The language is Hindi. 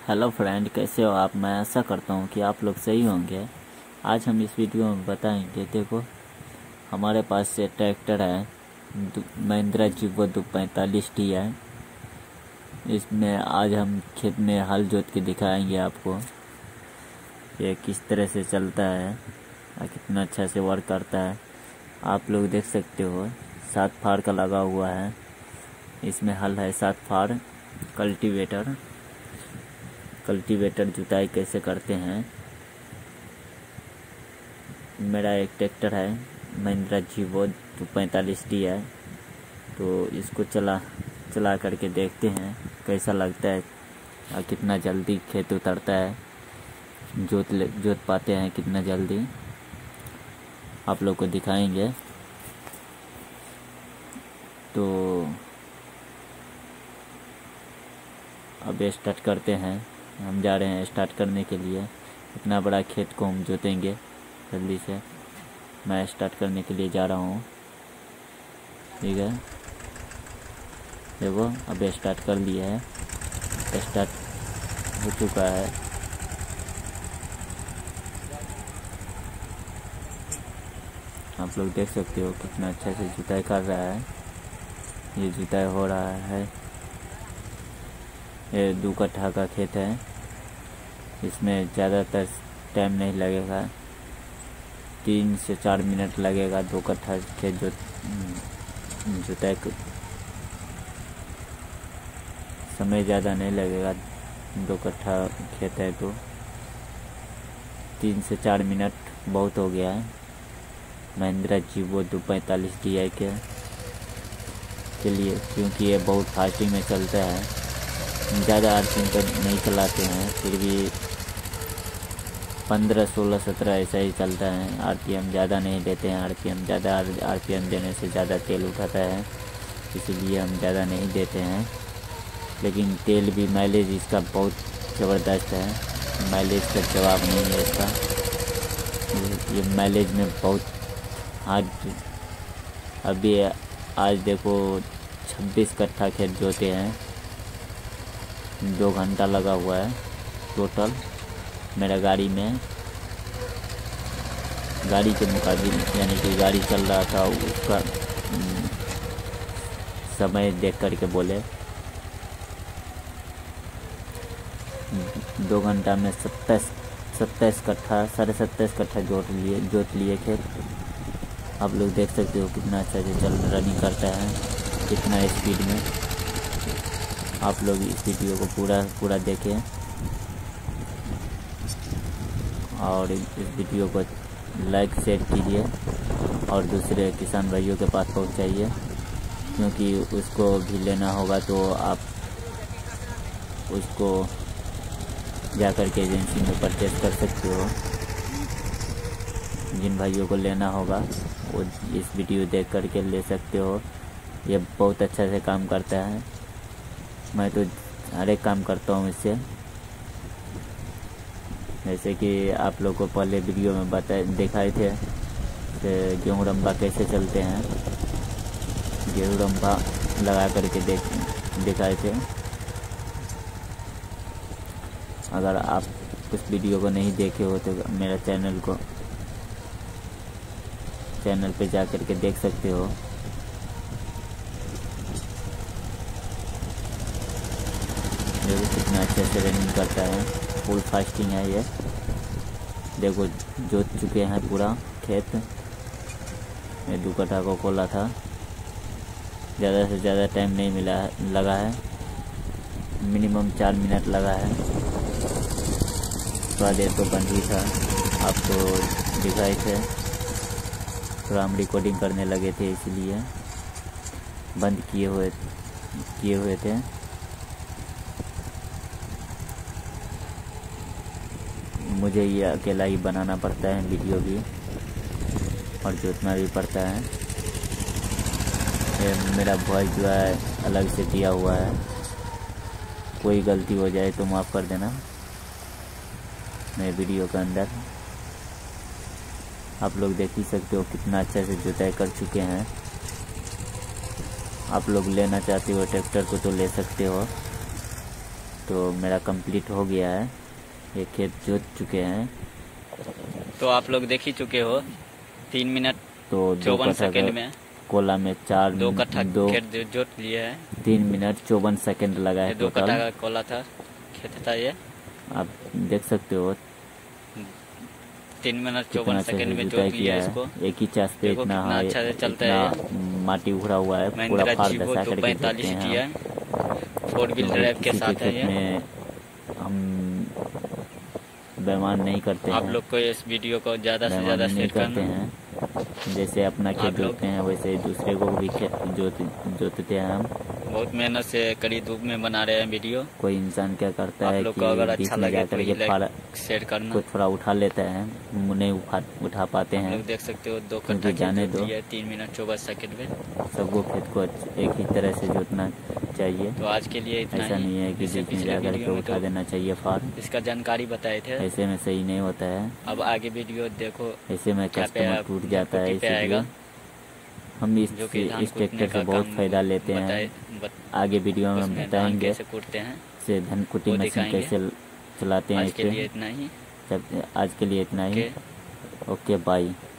हेलो फ्रेंड, कैसे हो आप। मैं आशा करता हूँ कि आप लोग सही होंगे। आज हम इस वीडियो में बताएंगे, देखो हमारे पास ये ट्रैक्टर है महिंद्रा जीवो 245 है। इसमें आज हम खेत में हल जोत के दिखाएंगे आपको ये किस तरह से चलता है और कितना अच्छा से वर्क करता है। आप लोग देख सकते हो 7 फाड़ का लगा हुआ है। इसमें हल है 7 फाड़। कल्टीवेटर जुताई कैसे करते हैं। मेरा एक ट्रैक्टर है महिंद्रा जीवो 245 है, तो इसको चला करके देखते हैं कैसा लगता है और कितना जल्दी खेत उतरता है, जोत पाते हैं कितना जल्दी, आप लोग को दिखाएंगे। तो अब स्टार्ट करते हैं। हम जा रहे हैं स्टार्ट करने के लिए। इतना बड़ा खेत को हम जोतेंगे जल्दी से। मैं स्टार्ट करने के लिए जा रहा हूँ, ठीक है। देखो अब स्टार्ट कर लिया है, स्टार्ट हो चुका है। आप लोग देख सकते हो कितना अच्छा से जुताई कर रहा है। ये जुताई हो रहा है। ये 2 कट्ठा का खेत है। इसमें ज़्यादातर टाइम नहीं लगेगा, 3 से 4 मिनट लगेगा 2 कट्ठा खेत जुताई। समय ज़्यादा नहीं लगेगा, 2 कट्ठा खेत है तो 3 से 4 मिनट बहुत हो गया है महिंद्रा जीवो 245 DI के लिए, क्योंकि ये बहुत फास्टिंग में चलता है। ज़्यादा आरपीएम पर नहीं चलाते हैं, फिर भी 15, 16, 17 ऐसा ही चलता है। आरपीएम ज़्यादा नहीं देते हैं। आरपीएम देने से ज़्यादा तेल उठाता है, इसीलिए हम ज़्यादा नहीं देते हैं। लेकिन तेल भी माइलेज इसका बहुत ज़बरदस्त है। माइलेज का जवाब नहीं है इसका। ये माइलेज में बहुत हार्ड। अभी आज देखो 26 कट्ठा खेत जोते हैं, 2 घंटा लगा हुआ है टोटल मेरा गाड़ी में। गाड़ी के मुकाबले यानी कि गाड़ी चल रहा था उसका समय देख करके बोले 2 घंटा में 27 कट्ठा 27.5 कट्ठा जोत लिए खेत। आप लोग देख सकते हो कितना अच्छा से रनिंग करता है, कितना स्पीड में। आप लोग इस वीडियो को पूरा देखें और इस वीडियो को लाइक शेयर कीजिए और दूसरे किसान भाइयों के पास पहुंचाइए, क्योंकि उसको भी लेना होगा तो आप उसको जाकर के एजेंसी में परचेस कर सकते हो। जिन भाइयों को लेना होगा वो इस वीडियो देख करके ले सकते हो। ये बहुत अच्छा से काम करता है। मैं तो हर एक काम करता हूँ इससे। जैसे कि आप लोग को पहले वीडियो में दिखाए थे कि गेहूँ रंबा कैसे चलते हैं। गेहूँ रंबा लगा करके दिखाए थे। अगर आप उस वीडियो को नहीं देखे हो तो मेरा चैनल पे जा करके देख सकते हो। देखो कितना अच्छे से रनिंग करता है, फुल फास्टिंग है ये। देखो जोत चुके हैं पूरा खेत। मैं 2 कट्ठा को खोला था, ज़्यादा से ज़्यादा टाइम नहीं लगा है, मिनिमम 4 मिनट लगा है। थोड़ा देर तो बंद ही था, आपको दिखाए थे। थोड़ा हम रिकॉर्डिंग करने लगे थे इसलिए बंद किए हुए थे। मुझे ये अकेला ही बनाना पड़ता है वीडियो भी, और जोतना भी पड़ता है। ये मेरा वॉइस जो है अलग से दिया हुआ है, कोई गलती हो जाए तो माफ़ कर देना मेरे वीडियो के अंदर। आप लोग देख ही सकते हो कितना अच्छा से जुताई कर चुके हैं। आप लोग लेना चाहते हो ट्रैक्टर को तो ले सकते हो। तो मेरा कंप्लीट हो गया है, ये खेत जोत चुके हैं। तो आप लोग देख ही चुके हो 3 मिनट तो 54 सेकंड में कोला में 2 कट्ठा खेत जोत लिए है। 3 मिनट 54 सेकंड लगा है 2 कट्ठा का कोला था, खेत था ये। आप देख सकते हो 3 मिनट 54 सेकंड में जोत लिया है इसको। एक ही चास पे इतना अच्छा से चलता है, माटी उखड़ा हुआ है, पूरा फाड़ दसा करके देते हैं। 4 व्हील ड्राइव के साथ है ये। हम बेईमान नहीं करते हैं, आप लोग को इस वीडियो को ज़्यादा से ज़्यादा शेयर करते हैं। जैसे अपना खेत जोतते हैं वैसे दूसरे को भी खेत जोतते हैं हम। बहुत मेहनत से कड़ी धूप में बना रहे हैं वीडियो। कोई इंसान क्या करता है कि अगर अच्छा लगे तो शेयर करना, को थोड़ा उठा लेता है, नहीं उठा पाते हैं। लोग देख सकते हो 2 कट्ठा जाने दो, 3 मिनट 24 सेकंड में। सबको खेत को एक ही तरह से जोतना चाहिए। तो आज के लिए इतना ऐसा नहीं है कि बीच में जा करके उठा देना चाहिए फाड़। इसका जानकारी बताए थे, ऐसे में सही नहीं होता है। अब आगे वीडियो देखो, ऐसे में कस्टमर टूट जाता है। इसीलिए हम इस ट्रैक्टर से बहुत फायदा लेते हैं। आगे वीडियो में हम बताएंगे कैसे कूटते हैं, से धन कुटी मशीन कैसे चलाते हैं। आज के लिए इतना ही। आज के लिए इतना ही। Okay bye.